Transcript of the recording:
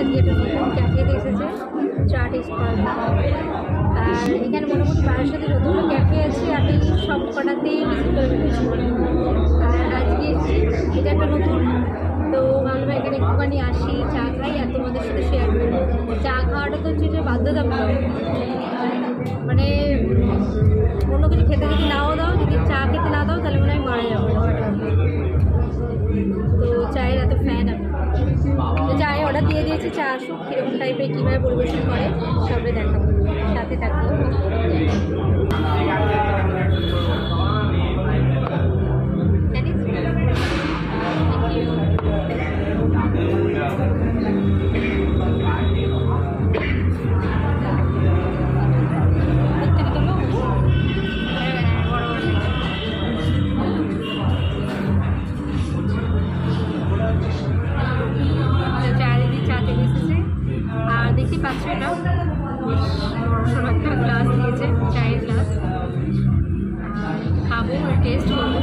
আজকে একটা নতুন ক্যাফেতে এসেছে চা টেস্ট করার জন্য। আর এখানে মোটামুটি 1200তে যতগুলো ক্যাফে আছে আমি সব কটাতেই ভিজিট করে ফেলেছি। আর আজকে এটা একটা নতুন, তো ভাবলাম এখানে একটুখানি আসি, চা খাই আর তোমাদের সাথে শেয়ার করবো। চা খাওয়াটা তো হচ্ছে যে বাধ্যতামূলক, মানে অন্য কিছু খেতে যদি নাও দাও, যদি চা খেতে না দাও তাহলে মনে হয় মারা যাবো। তো চায়ের এত ফ্যান আমি, তো চায়ে অর্ডার দিয়ে দিয়েছি, চা আসুক কীরকম টাইপের কীভাবে পরিবেশন করে সবটাই দেখাবো, সাথে থাকবো। আর দেখতে পাচ্ছ এটা বড়সড় একটা গ্লাস দিয়েছে, চায়ের গ্লাস। খাবো আর টেস্ট করবো।